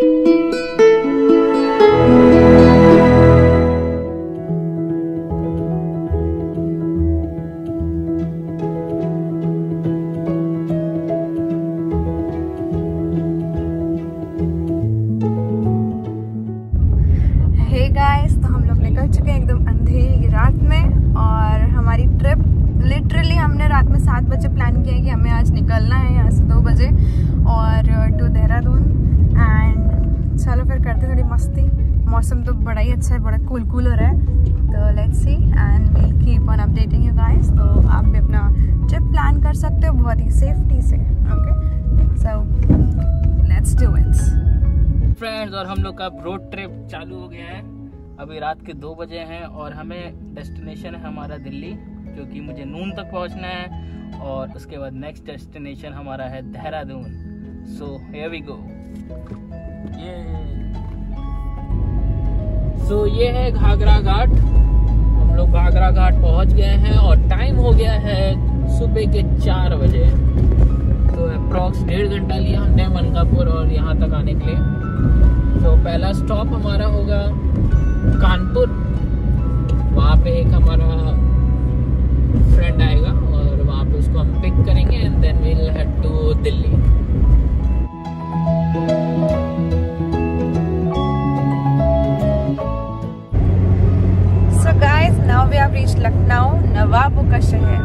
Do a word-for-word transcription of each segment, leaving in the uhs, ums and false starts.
Guys, तो हम लोग निकल चुके हैं एकदम अंधेरी रात में और हमारी ट्रिप लिटरली हमने रात में सात बजे प्लान किया है कि हमें आज निकलना है यहाँ से दो बजे और टू देहरादून। एंड चलो फिर करते थोड़ी मस्ती। मौसम तो बड़ा ही अच्छा है, बड़ा कूल कूल हो रहा है, तो let's see and will keep on updating you guys. तो आप भी अपना ट्रिप प्लान कर सकते हो बहुत ही सेफ्टी से। Okay, so let's do it friends. और हम लोग का रोड ट्रिप चालू हो गया है। अभी रात के दो बजे हैं और हमें डेस्टिनेशन है हमारा दिल्ली, क्योंकि मुझे नून तक पहुंचना है और उसके बाद नेक्स्ट डेस्टिनेशन हमारा है Dehradun. So here we go. ये सो ये है घाघरा घाट। हम लोग घाघरा घाट पहुंच गए हैं और टाइम हो गया है सुबह के चार बजे। तो अप्रॉक्स डेढ़ घंटा लिया हमने मनकापुर और यहाँ तक आने के लिए। तो पहला स्टॉप हमारा होगा कानपुर। वहाँ पे एक हमारा फ्रेंड आएगा और वहाँ पे उसको हम पिक करेंगे and then we will head to Delhi. So guys, now we have reached Lucknow, नवाबों का शहर।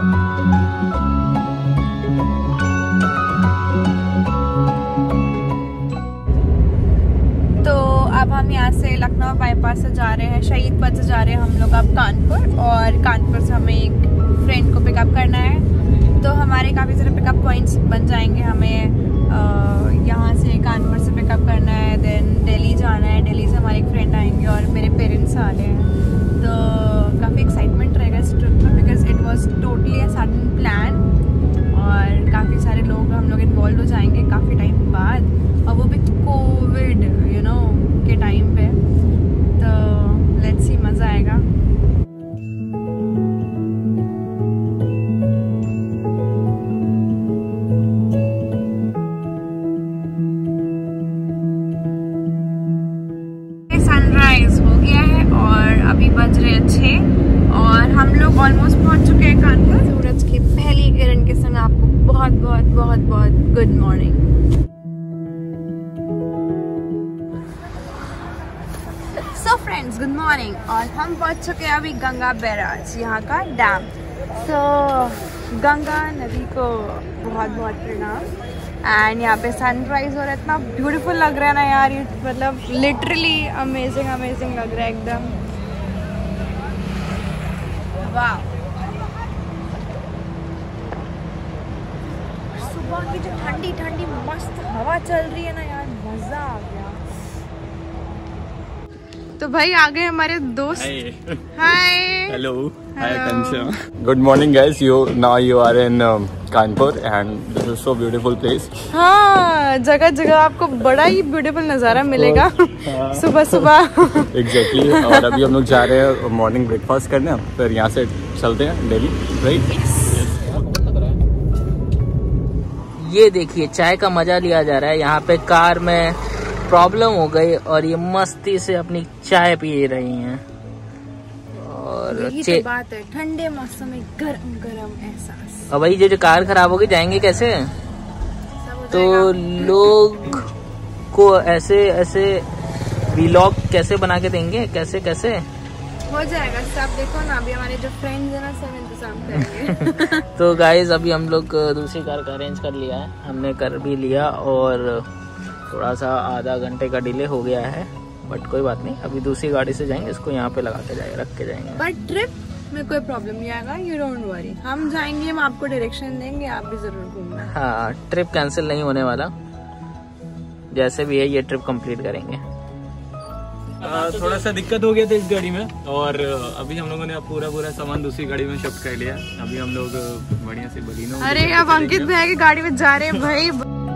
अब हम यहाँ से लखनऊ बाईपास से जा रहे हैं, शहीद पथ से जा रहे हैं हम लोग अब कानपुर। और कानपुर से हमें एक फ्रेंड को पिकअप करना है, तो हमारे काफ़ी सारे पिकअप पॉइंट्स बन जाएंगे। हमें यहाँ से कानपुर से पिकअप करना है, देन दिल्ली जाना है। दिल्ली से हमारे एक फ्रेंड आएंगे और मेरे पेरेंट्स आ रहे हैं। तो काफ़ी एक्साइटमेंट रहेगा इस ट्रिप में, because it was totally a sudden plan और काफ़ी सारे लोग हम लोग इन्वॉल्व हो जाएंगे काफ़ी टाइम बाद, और वो भी कोविड यू नो के टाइम पे। तो लेट्स सी, मज़ा आएगा। सनराइज हो गया है और अभी बज रहे हैं छः और हम लोग ऑलमोस्ट पहुंच चुके हैं कानपुर। सूरज की पहली किरण के संग आपको बहुत बहुत बहुत बहुत good morning. So friends, good morning. और हम पहुंच चुके हैं अभी गंगा बैराज, यहाँ का डैम। तो गंगा नदी को बहुत बहुत प्रणाम। एंड यहाँ पे सनराइज हो रहा है, इतना ब्यूटीफुल लग रहा है ना यार, ये मतलब लिटरली अमेजिंग अमेजिंग लग रहा है एकदम। वाह, सुबह की जो ठंडी ठंडी मस्त हवा चल रही है ना यार, मजा आ गया। तो भाई आ गए हमारे दोस्त। Hi, hello, hi Kansha. Good morning guys, you now you are in Kanpur and this is so beautiful place. हाँ, जगह जगह आपको बड़ा ही ब्यूटीफुल नज़ारा मिलेगा सुबह सुबह। एग्जैक्टली। और अभी हम लोग जा रहे हैं मॉर्निंग ब्रेकफास्ट करने, फिर यहाँ से चलते हैं दिल्ली, राइट? ये देखिए, चाय का मजा लिया जा रहा है। यहाँ पे कार में प्रॉब्लम हो गई और ये मस्ती से अपनी चाय पी रही हैं। और यही तो बात है, ठंडे मौसम में गरम गरम एहसास। और भाई जो जो कार खराब हो गई, जाएंगे कैसे? तो लोग को ऐसे ऐसे व्लॉग कैसे बना के देंगे? कैसे कैसे हो जाएगा सब। देखो ना, अभी हमारे जो फ्रेंड्स हैं ना, सब इंतजाम करेंगे। तो गाइज, अभी हम लोग दूसरी कार का अरेंज कर लिया है, हमने कर भी लिया और थोड़ा सा आधा घंटे का डिले हो गया है, बट कोई बात नहीं। अभी दूसरी गाड़ी से जाएंगे, इसको यहाँ पे लगा के जाएंगे, रख के जाएंगे। बट ट्रिप में कोई प्रॉब्लम नहीं आएगा, यू डोंट वरी। हम जाएंगे, हम आपको डायरेक्शन देंगे, आप भी जरूर घूमना। हाँ, ट्रिप कैंसिल नहीं होने वाला, जैसे भी है ये ट्रिप कंप्लीट करेंगे। आ, थोड़ा सा दिक्कत हो गया था इस गाड़ी में और अभी हम लोगों ने पूरा पूरा सामान दूसरी गाड़ी में शिफ्ट कर लिया। अभी हम लोग बढ़िया से बलिनो। अरे अब अंकित भाई की गाड़ी में जा रहे हैं भाई।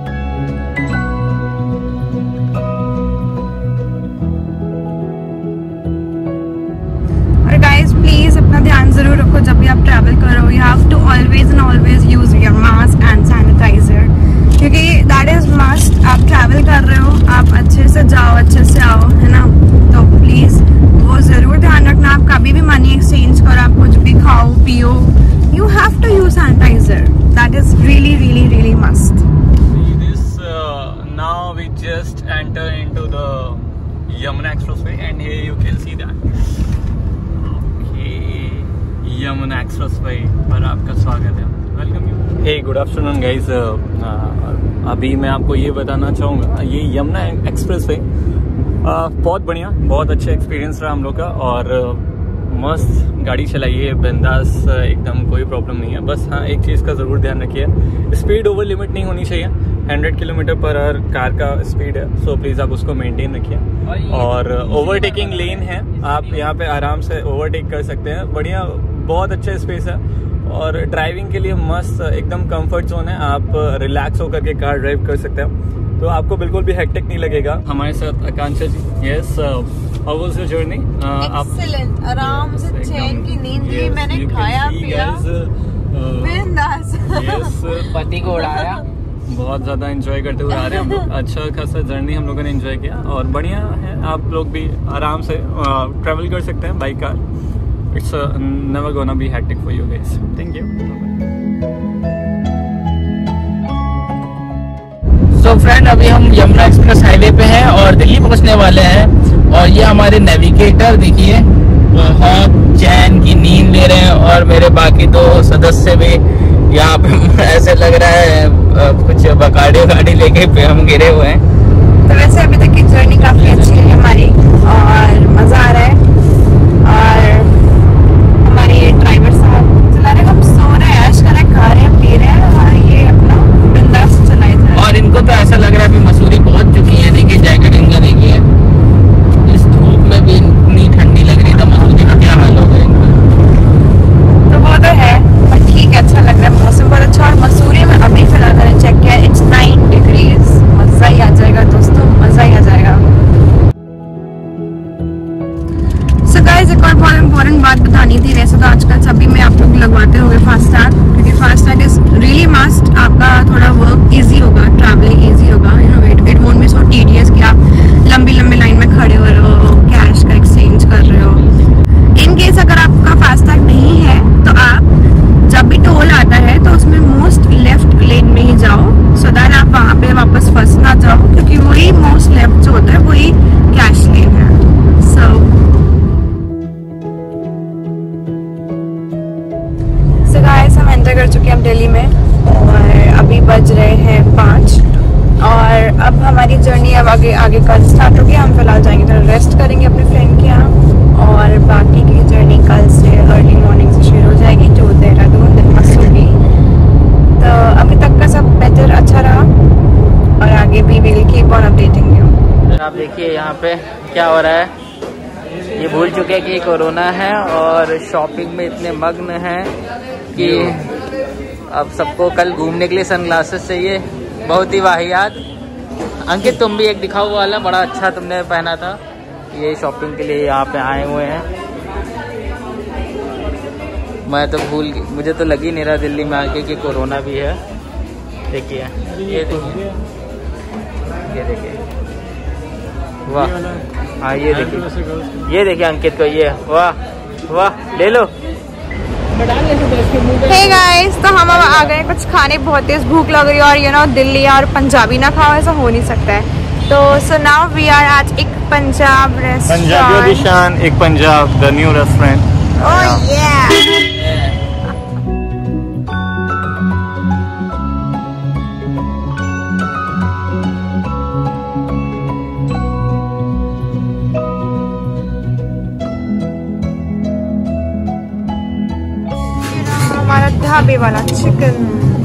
और गाइस, प्लीज अपना ध्यान जरूर रखो जब भी आप ट्रैवल करो। You have to always and always use your mask and sanitizer, क्योंकि दैट इज मस्ट। आप ट्रैवल कर रहे हो, आप अच्छे just enter into the Yamuna Expressway and here you can see that. Okay, Yamuna Expressway पर आपका स्वागत है। Welcome you. Hey good afternoon guys. अभी मैं आपको ये बताना चाहूँगा, ये यमुना एक्सप्रेसवे बहुत बढ़िया, बहुत अच्छा एक्सपीरियंस रहा हम लोग का और मस्त गाड़ी चलाइए, बिंदास, एकदम कोई प्रॉब्लम नहीं है। बस हाँ, एक चीज़ का ज़रूर ध्यान रखिए, स्पीड ओवर लिमिट नहीं होनी चाहिए। Hundred kilometre per hour car का स्पीड है, सो प्लीज़ आप उसको मेंटेन रखिए। और ओवरटेकिंग लेन है, आप यहाँ पे आराम से ओवरटेक कर सकते हैं। बढ़िया, बहुत अच्छा स्पेस है और ड्राइविंग के लिए मस्त एकदम कंफर्ट जोन है। आप रिलैक्स होकर के कार ड्राइव कर सकते हैं, तो आपको बिल्कुल भी हेक्टिक नहीं लगेगा। हमारे साथ Akanksha ji. Yes, how was your journey? Excellent, आराम से चैन की नींद ली, मैंने खाया पिया, बिंदास। यस, पति को उड़ाया, बहुत ज्यादा एंजॉय करते हुए आ रहे हैं हम लोग। अच्छा खासा जर्नी हम लोगों ने एंजॉय किया और बढ़िया है। आप लोग भी आराम से ट्रैवल कर सकते हैं by car. It's never gonna be hectic for you guys. Thank you. So friend, अभी हम यमुना एक्सप्रेस हाईवे पे हैं और दिल्ली पहुंचने वाले हैं। और ये हमारे नेविगेटर देखिए, बहुत चैन की नींद ले रहे हैं और मेरे बाकी दो सदस्य भी यहाँ पे ऐसे लग रहा है कुछ बकाड़ी वकाड़ी लेके पे हम गिरे हुए हैं। तो वैसे अभी तक की जर्नी काफी अच्छी है हमारी और मजा आ रहा है। और हमारे ड्राइवर साहब चला रहे, हम सो रहे हैं, ऐश कर रहे हैं, खा रहे हैं, पी रहे हैं और ये अपना बिंदास चलाए जा रहे हैं। और इनको तो ऐसा लग रहा है अभी मसूरी पहुंच चुकी है। देखिए जैकेट इनका देखिए, इस धूप में भी इतनी ठंडी लग रही, तो मसूरी का क्या हाल होगा इनका। तो वो तो है, पर ठीक है, अच्छा लग रहा है, मौसम बहुत अच्छा। और मसूरी में अभी फिलहाल मैंने चेक किया, इट्स नाइन डिग्रीज। मजा ही आ जाएगा दोस्तों, मजा ही आ जाएगा। सो गाइस, एक और बहुत इम्पोर्टेंट बात बतानी थी। वैसे तो आजकल सभी में आप लोग लगवाते होंगे फास्टैग, क्योंकि फास्टैग इज रियली मस्ट। आपका थोड़ा वर्क इजी होगा, ट्रैवलिंग इजी होगा, you know, it it won't be so tedious कि आप लंबी लंबी लाइन में खड़े हो रहे हो, कैश का एक्सचेंज कर रहे हो। इन केस अगर आपका फास्टैग नहीं है तो आप जब भी टोल आता है तो उसमें मोस्ट लेफ्ट लेन में ही जाओ, सो दैट आप वहाँ पे वापस फंस ना जाओ, क्योंकि वही मोस्ट लेफ्ट जो होता है वही कैश लेन है। सो सो गाइस, हम एंटर कर चुके हैं दिल्ली में और अभी बज रहे हैं पाँच और अब हमारी जर्नी अब आगे आगे कल स्टार्ट होगी। हम फिलहाल जाएंगे तो रेस्ट करेंगे अपने फ्रेंड के यहाँ और बाकी की जर्नी कल से अर्ली मॉर्निंग से शुरू हो जाएगी, जो देहरादून मसूरी। तो अभी तक का सब बेहतर अच्छा रहा और आगे भी will keep on updating you. आप देखिए यहाँ पे क्या हो रहा है, ये भूल चुके हैं कि कोरोना है और शॉपिंग में इतने मग्न हैं कि अब सबको कल घूमने के लिए सनग्लासेस चाहिए। बहुत ही वाहियात। अंकित, तुम भी एक दिखाओ वाला बड़ा अच्छा तुमने पहना था। ये शॉपिंग के लिए यहाँ पे आए हुए हैं। मैं तो भूल, मुझे तो लग ही नहीं रहा दिल्ली में आके कि कोरोना भी है। देखिए, ये देखिए, ये देखिए, वाह। हाँ, ये देखिए, ये देखिए अंकित को, ये वाह वाह, ले लो। हे गाइस, तो हम अब आ गए कुछ खाने, बहुत तेज भूख लग रही है और यू नो दिल्ली और पंजाबी ना खाओ ऐसा हो नहीं सकता है। तो so now we are at एक पंजाब रेस्टोरेंट। पंजाबियों की शान, एक Punjab, the new restaurant. Oh yeah. हमारा ढाबे वाला chicken.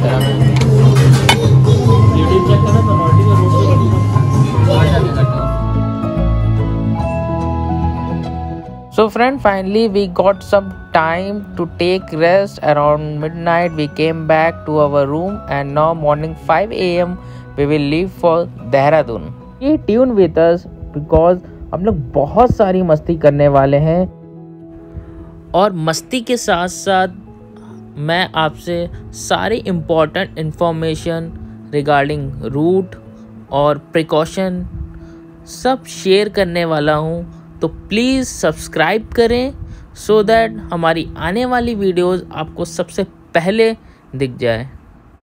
So friend, finally we got some time to take rest. Around midnight we came back to our room and now morning five a m we will leave for Dehradun. Stay tuned with us because हम लोग बहुत सारी मस्ती करने वाले हैं और मस्ती के साथ साथ मैं आपसे सारी इम्पोर्टेंट इन्फॉर्मेशन रिगार्डिंग रूट और प्रिकॉशन सब शेयर करने वाला हूँ। तो प्लीज़ सब्सक्राइब करें सो दैट हमारी आने वाली वीडियोस आपको सबसे पहले दिख जाए।